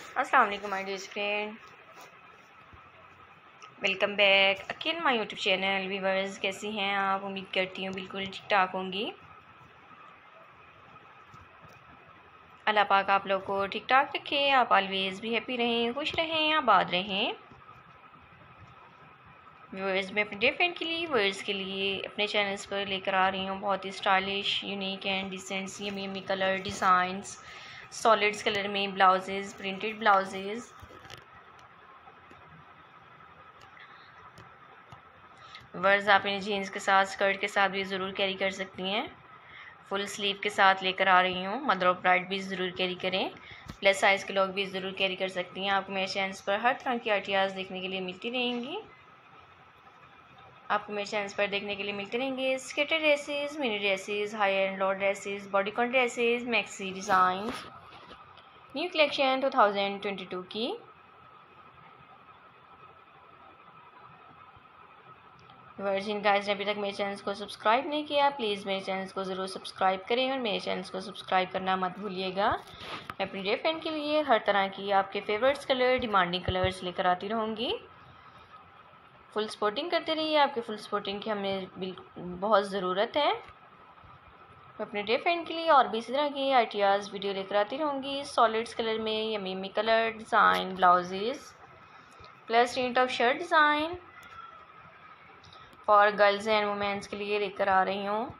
अस्सलाम वालेकुम my dear friend, welcome back again my YouTube channel. Viewers, कैसी हैं आप? उम्मीद करती हूँ बिल्कुल ठीक ठाक होंगी। अल्लाह पाक आप लोग को ठीक ठाक रखे, आप ऑलवेज़ भी हैप्पी रहें, खुश रहें, आबाद रहें। व्यूअर्स, मैं अपने डियर फ्रेंड के लिए व्यूअर्स के लिए अपने चैनल्स पर लेकर आ रही हूँ बहुत ही stylish, unique and decent yummy colour designs, solids colour में ब्लाउजेज़, प्रिंटेड ब्लाउजेज़। वर्ज आप इन्हें जीन्स के साथ, स्कर्ट के साथ भी ज़रूर कैरी कर सकती हैं। फुल स्लीव के साथ लेकर आ रही हूँ। मदर ऑफ ब्राइड भी ज़रूर कैरी करें, प्लस साइज़ के लोग भी ज़रूर कैरी कर सकती हैं। आपको मेरे चैनल्स पर हर तरह की आइडियाज़ देखने के लिए मिलती रहेंगी। आपको मेरे चैनल्स पर देखने के लिए मिलते रहेंगे skater dresses, mini dresses, high and low dresses, bodycon dresses, maxi design, new collection 2022 की। वर्जिन गाइस ने अभी तक मेरे चैनल को सब्सक्राइब नहीं किया, प्लीज़ मेरे चैनल को ज़रूर सब्सक्राइब करें और मेरे चैनल को सब्सक्राइब करना मत भूलिएगा। मैं अपनी डियर फ्रेंड के लिए हर तरह की आपके फेवरेट्स कलर, डिमांडिंग कलर्स लेकर आती रहूँगी। फुल सपोर्टिंग करते रहिए, आपके फुल सपोर्टिंग की हमें बहुत ज़रूरत है। मैं अपने डियर फ्रेंड के लिए और भी इसी तरह की आइडियाज़ वीडियो लेकर आती रहूँगी। सॉलिड्स कलर में yummy colour design blouses, plus print of shirt design और गर्ल्स एंड वुमेन्स के लिए लेकर आ रही हूँ।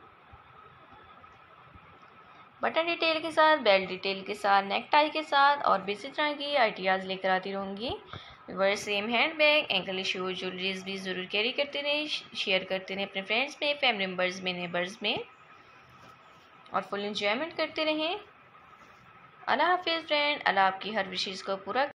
बटन डिटेल के साथ, बेल्ट डिटेल के साथ, नेक टाई के साथ और भी इसी तरह की आइडियाज़ लेकर आती रहूँगी। वर सेम handbag, ankle shoes, jewelleries भी ज़रूर कैरी करते रहें, शेयर करते रहें अपने फ्रेंड्स में, फैमिली मेम्बर्स में, नेबर्स में, और फुल इंजॉयमेंट करते रहें। अल्लाह हाफिज़ फ्रेंड। अल्लाह आपकी हर विशेज़ को पूरा